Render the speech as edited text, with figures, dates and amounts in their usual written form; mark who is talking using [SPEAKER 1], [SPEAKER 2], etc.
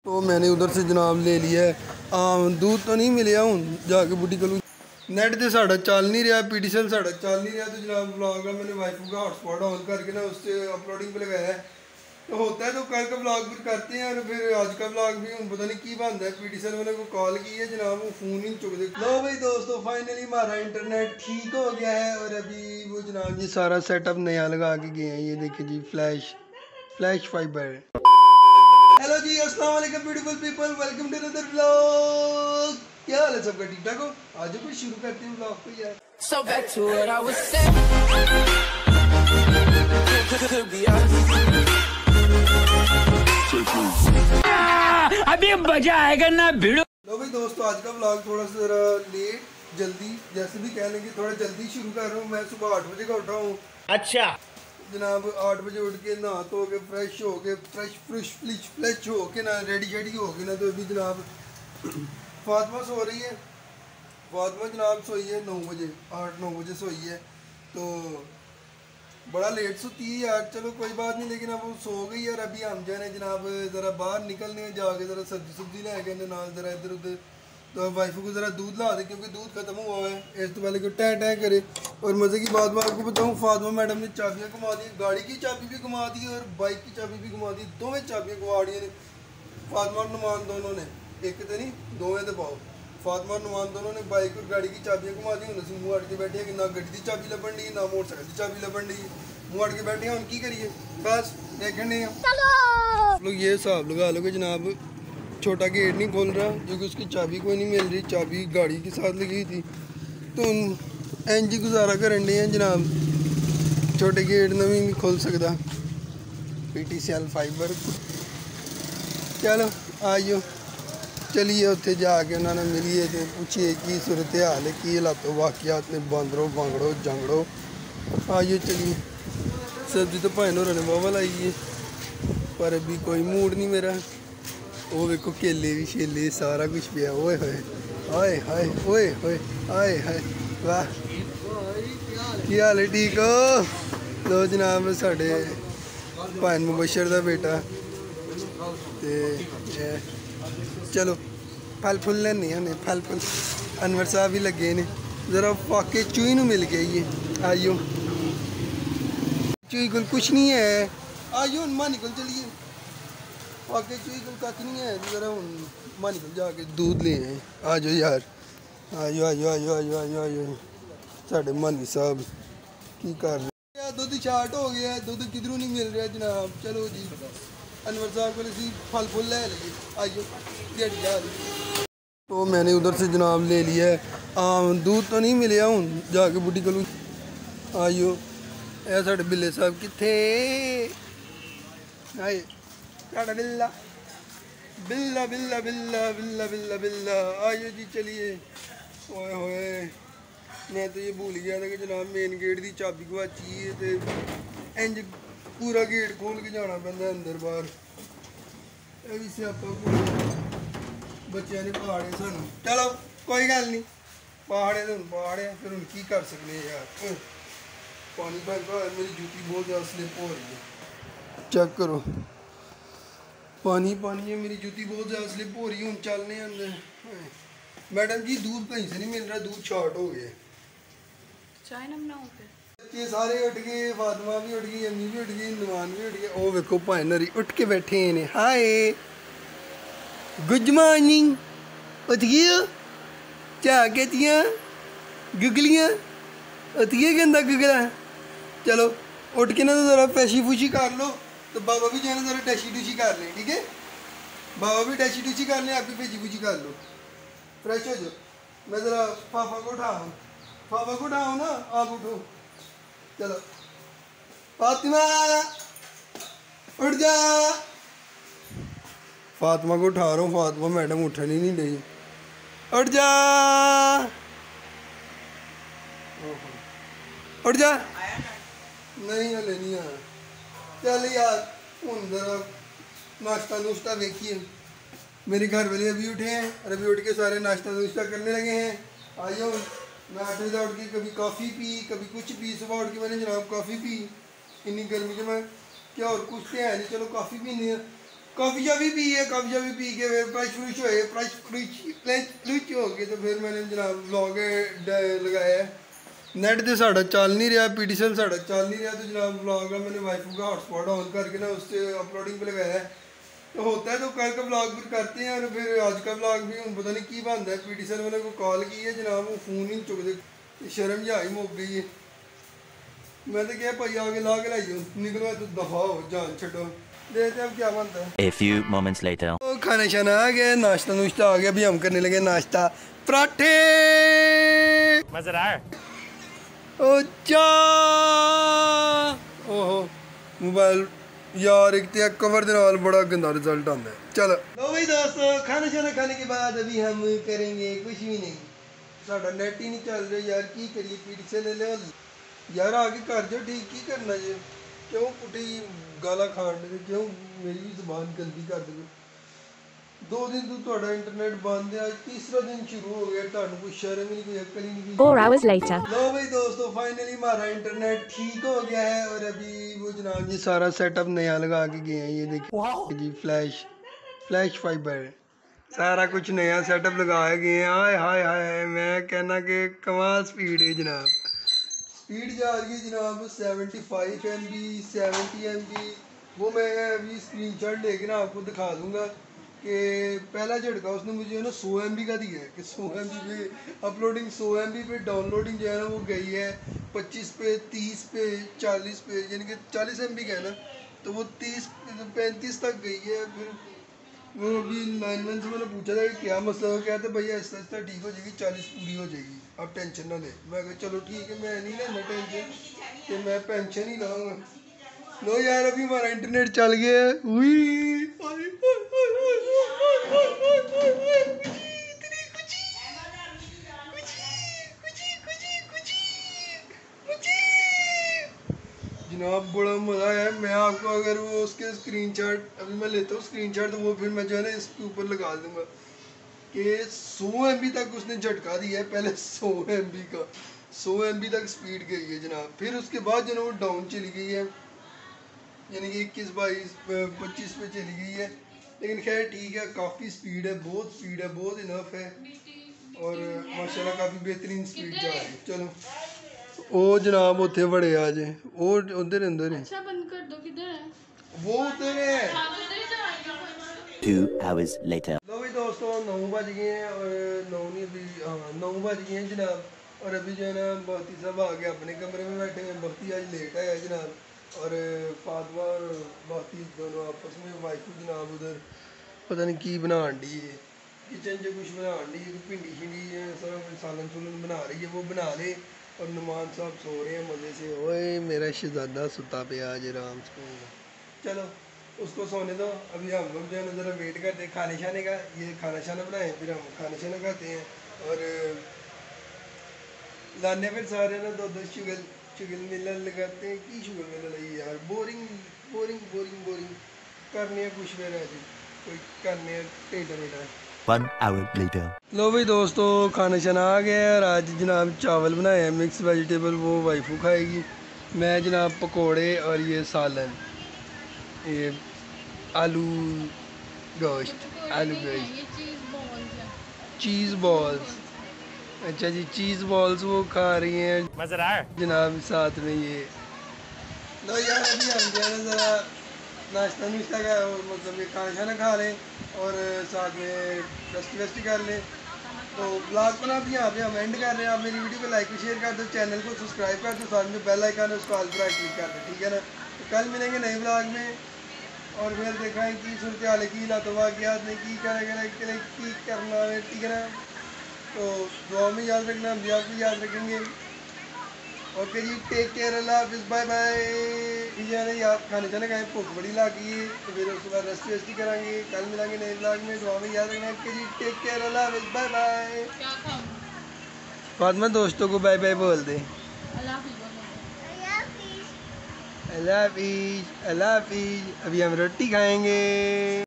[SPEAKER 1] तो मैंने उधर से जनाब ले लिया है दूध तो नहीं मिले हूँ जाके बुटी कलू नेट तो साढ़ा चल नहीं रहा PTCL साढ़ा चल नहीं रहा तो जनाब ब्लॉग का मैंने वाईफाई का हॉटस्पॉट ऑन करके ना उससे अपलोडिंग पे लगाया है तो होता है तो कल का ब्लॉग फिर करते हैं और फिर आज का ब्लॉग भी पता नहीं की बनता है PTCL वाले को कॉल की है जनाब वो फ़ोन ही चुक दे लो भाई दोस्तों फाइनली हमारा इंटरनेट ठीक हो गया है और अभी वो जनाब ये सारा सेटअप नया लगा के गए हैं ये देखिए जी फ्लैश फाइबर। हेलो जी अस्सलाम वालेकुम beautiful people welcome to another vlog. क्या हाल है सबका ठीक ठाक हो? आज कुछ शुरू करते हैं व्लॉग को यार। So back to what I was saying. अभी मजा आएगा ना भिड़ो। लो भाई दोस्तों आज का व्लॉग थोड़ा सा जरा लेट जल्दी जैसे भी कह लेंगे थोड़ा जल्दी शुरू कर रहा हूँ। मैं सुबह 8 बजे का उठा हूँ। अच्छा जनाब 8 बजे उठ के नहा धो के फ्रेश हो के फ्रेश हो के ना रेडी शेडी हो के ना तो अभी जनाब फातिमा सो रही है। फातिमा जनाब सोई है 9 बजे 8-9 बजे सोई है तो बड़ा लेट सोती है यार। चलो कोई बात नहीं लेकिन अब वो सो गई यार। अभी हम जाने जनाब ज़रा बाहर निकलने जाके ज़रा सब्जी ले गए नाल ज़रा इधर उधर तो वाइफ को ज़रा दूध ला दे क्योंकि दूध खत्म हुआ है। इस तो पहले को टै करे। और मज़े की बात मैं आपको बताऊँ फातिमा मैडम ने चाबियाँ घुमा दी, गाड़ी की चाबी भी घुमा दी और बाइक की चाबी भी घुमा दी। दोवें चाबियाँ घुमाड़ियाँ ने फातिमा और नुमान दोनों ने, एक तो नहीं दोवें तो पाओ। फातिमा और नुमान दोनों ने बाइक और गाड़ी की चाबियाँ घुमा दी। उन्हें मुँह अट के बैठे कि ना गड्डी की चाबी लभन डी ना मोटरसाइकिल की चाबी लभन डी। मुँह अट के बैठे हैं उनकी करिए बस देखने लोग ये हिसाब लगा लो कि जनाब छोटा गेट नहीं खोल रहा क्योंकि उसकी चाबी कोई नहीं मिल रही। चाबी गाड़ी के साथ लगी थी तो एन जी गुजारा करन डे हैं जनाब। छोटे गेट ने भी नहीं खोल सकता PTCL फाइबर। चलो आइयो चलिए उत्थे जाके उन्होंने मिलिए तो पूछिए की सूरत हाल है की हालातों वाकियात ने बांदरो बांगड़ो जंगड़ो। आइयो चलिए सब्जी तो भाई होर ने वाहवा लाई है पर अभी कोई मूड नहीं मेरा। वो वेखो केले भी शेले सारा कुछ पिया। ओए होए आए हाय ओए होए आए हाय वाह की हाल है ठीक हो? लो जनाब साढ़े भाई मुबशर का बेटा ते चलो फल फुल लेने हैं फल फुल अनवर साहब भी लगे ने जरा फाके चूई नू मिल गई है। आइयो चूई को कुछ नहीं है आइयो मां निकल चलिए फाके चूई को कख नहीं है जरा मां निकल जाके दूध ले आए। आ जाओ यार आयो आयो आयो आयो आयो आयो साढ़े मानी साहब की कर रहे हैं। दूध शार्ट हो गया है दूध किधरों नहीं मिल रहा जनाब। चलो जी अनवर साहब को फल फुल ले लिए आइयो दिहाड़ी जा रही। तो मैंने उधर से जनाब ले लिया है दूध तो नहीं मिले हूँ जाके बुटी कलू। आइयो ए साढ़े बिल्ले साहब किथे आए साढ़ा बिल्ला बिल्ला बिल्ला बिल्ला बिल्ला बिल्ला बिल्ला। आइयो जी चलिए। ओए होए मैं तो ये भूल गया था कि जनाब मेन गेट की चाबी गवाची है तो इंज पूरा गेट खोल के जाना पैंदा अंदर बाहर। ये भी स्यापा बच्चों ने पहाड़े सानू। चलो कोई गल नहीं पहाड़े तो पहाड़े फिर हम की कर सकते यार। पानी भरता है मेरी जूती बहुत ज़्यादा स्लिप हो रही है। चेक करो पानी पानी है मेरी जूती बहुत ज़्यादा स्लिप हो रही है। हम चलने अंदर। मैडम जी दूध कहीं से नहीं मिल रहा दूध शॉर्ट हो गया। चाय ना बनाओ फिर। ये सारे उठ गए फातिमा भी उठ गई अम्मी भी उठ गई नुमान भी उठ गए। ओ वेखो भाई नरी उठ के बैठे ने। हाय गुड मॉर्निंग उठ गई क्या कहतियाँ गुगलियाँ उठ गई गंदा गुगला। चलो उठ के ना तो ज़रा पैशी फूशी कर लो तो बाबा भी जो है ना ज़रा टैशी टूशी कर लें ठीक है। बाबा भी टैशी टूशी कर लें आप भी पैशी फूशी कर लो फ्रेश हो जाओ। मैं ज़रा पापा को उठाऊँ ना आप उठो। चलो फातिमा उठ जा। फातिमा को उठा रहा हूँ फातिमा मैडम उठन ही नहीं रही। उठ जा उठ जा नहीं हले नहीं आया। चल यार हूँ जरा नाश्ता नुश्ता देखिए। मेरे घर वाले अभी उठे हैं और अभी उठ के सारे नाश्ता नुश्ता करने लगे हैं। आइयो मैं 8 बजे उठ के कभी कॉफ़ी पी कभी कुछ पी। सुबह उठ के मैंने जनाब कॉफ़ी पी इन्नी गर्मी के मैं क्या और कुछ तो है नहीं। चलो कॉफ़ी पीने हैं कॉफ़ी शाफ़ी पी है, कॉफ़ी शाफ़ी पी के फिर फ्रेश हो गए। तो फिर मैंने जनाब व्लॉग लगाया है। नेट तो साढ़ा चल नहीं रहा, PTCL साढ़ा चल नहीं रहा, तो जनाब व्लॉग का मैंने वाईफाई का हॉटस्पॉट ऑन करके ना उससे अपलोडिंग पे लगाया है। तो होता है तो कल का व्लॉग फिर करते हैं, और फिर आज का व्लॉग भी हूँ पता नहीं की बनता है। PTCL वाले को कॉल की है जनाब, वो फ़ोन ही चुकते, शर्म जा ही मुक गई है। मैं तो क्या भाई आगे ला के लाई निकलो तो दफाओ जान छो। देखते हैं अब क्या बनता है।
[SPEAKER 2] A few moments later.
[SPEAKER 1] तो खाना शाना आ गया, नाश्ता नुश्ता आ गया, अभी हम करने लगे नाश्ता। पराठे
[SPEAKER 2] मजेदार।
[SPEAKER 1] ओ चा ओहो मोबाइल यार एक तो कवर दे नाल बड़ा गंदा रिजल्ट आता है। चलो लो भाई दोस्तों, खाना शाना खाने के बाद अभी हम करेंगे कुछ भी नहीं। साडा नेट ही नहीं चल रहा यार, की करिए। PTCL ले यार आगे कर जो ठीक, की करना जी। क्यों पुठी गाला खान दे, क्यों मेरी भी जुबान गंदी कर दे। 2 दिन तो थोड़ा इंटरनेट बंद है, आज तीसरा दिन शुरू हो गया, तुहानू कोई शर्म ही नहीं, कोई अक्ल ही नहीं।
[SPEAKER 3] 4 hours later.
[SPEAKER 1] लो भाई दोस्तों, फाइनली हमारा इंटरनेट ठीक हो गया है, और अभी वो जनाब ये सारा सेटअप नया लगा के गए हैं। ये देखिए जी, फ्लैश फाइबर सारा कुछ नया सेटअप लगाए गए हैं। हाय हाय हाय, मैं कहना कि कमाल स्पीड है जनाब। स्पीड जा रही है जनाब 75 MB 70 MB। वो मैं अभी स्क्रीनशॉट लेके ना आपको दिखा दूंगा कि पहला झटका उसने मुझे ना 100 MB का दिया है कि 100 MB पे अपलोडिंग, 100 MB पे डाउनलोडिंग जो है ना वो गई है 25 पे, 30 पे, 40 पे, यानी कि 40 MB का है ना, तो वो 30-35 तक गई है। फिर वो अभी लाइनमैन से मैंने पूछा था कि क्या मसला हो, क्या था भैया आहिस्ता आहिस्ता ठीक हो जाएगी, 40 पूरी हो जाएगी, आप टेंशन ना ले। मैं कहा चलो ठीक है, मैं नहीं लेना टेंशन, कि मैं पेंशन ही लाऊंगा। लो यार अभी हमारा इंटरनेट चल गया है। जनाब बड़ा मज़ा है। मैं आपको अगर वो उसके स्क्रीनशॉट अभी मैं लेता हूँ स्क्रीनशॉट, तो वो फिर मैं जो है ना इसके ऊपर लगा दूंगा कि 100 MB तक उसने झटका दिया है। पहले 100 MB का 100 MB तक स्पीड गई है जनाब। फिर उसके बाद जो है वो डाउन चली गई है, यानी कि 21, 22, 25 पे चली गई है। लेकिन खैर ठीक है, काफ़ी स्पीड है, बहुत स्पीड है, बहुत इनफ है, और माशाल्लाह काफ़ी बेहतरीन स्पीड जा रही है। चलो ओ जनाब उथे बड़े आज वो उधर अंदर है।
[SPEAKER 4] अच्छा बंद कर दो, किधर है
[SPEAKER 1] वो उधर है।
[SPEAKER 2] 2 hours later.
[SPEAKER 1] लो भाई दोस्तों 9 बज गए हैं, और 9 नहीं अभी, हाँ 9 बज गए हैं जनाब। और अभी जो है ना बख्ती साहब आ गए अपने कमरे में बैठे हैं। बख्ती आज लेट आया जनाब, और फातिमा और बख्ती दोनों आपस में वाइफ जनाब उधर पता नहीं की बनान डी है, किचन से कुछ बनान डी है, भिंडी शिंडी सारा सालन सुलन बना रही है, वो बना ले। और नुमान साहब सो रहे हैं मज़े से। ओए मेरा शहजादा सुता पे आज आराम से। चलो उसको सोने दो, अभी हम लोग जो है ना ज़रा वेट करते हैं खाने शाने का। ये खाना शाना बनाए, फिर हम खाना शाना खाते हैं, और लाने फिर सारे ना दो शुगल मिलन लगाते हैं। की शुगल मिलन लगी यार, बोरिंग बोरिंग बोरिंग बोरिंग करने कुछ भी रह जी, कोई करने टेढ़ा मेढ़ा।
[SPEAKER 2] 1 hour later.
[SPEAKER 1] लो भाई दोस्तों खाना शाना आ गया है, और आज जनाब चावल बनाए हैं मिक्स वेजिटेबल, वो वाइफू खाएगी। मैं जनाब पकोड़े और ये सालन, ये आलू गोश्त, चीज़ बॉल्स। अच्छा जी चीज़ बॉल्स वो खा रही हैं
[SPEAKER 2] मजेदार
[SPEAKER 1] जनाब, साथ में ये। लो यार अभी हम जो है ज़रा नाश्ता नुश्ता का मतलब ये खाना शाना खा लें, और साथ में रेस्ट कर लें। तो ब्लॉग को ना अभी यहाँ पे हम एंड कर रहे हैं। आप मेरी वीडियो को लाइक और शेयर कर दो, चैनल को सब्सक्राइब कर दो, साथ में बेल आइकन है उसको ऑल पर क्लिक कर दो, ठीक है ना। तो कल मिलेंगे नए ब्लॉग में, और फिर देखा है कि सूरत हाल की लातवा क्या नहीं की करना है, ठीक है ना। तो दुआ में याद रखना, हम भी आपको याद रखेंगे। ओके जी, टेक केयर, अल्लाह हाफिज़, बाय बाय। ये नहीं आप खाने जाने का भूख बड़ी लागी है, तो फिर उसके बाद रेस्ट वेस्ट करेंगे। कल मिलेंगे नए ब्लॉग में, दुआ में याद रखना। ओके जी, टेक केयर, अल्लाह हाफिज़, बाय बाय। फातिमा दोस्तों को बाय बाय बोल दे। अल्लाह हाफिज़, अल्लाह हाफिज़। अभी हम रोटी खाएंगे।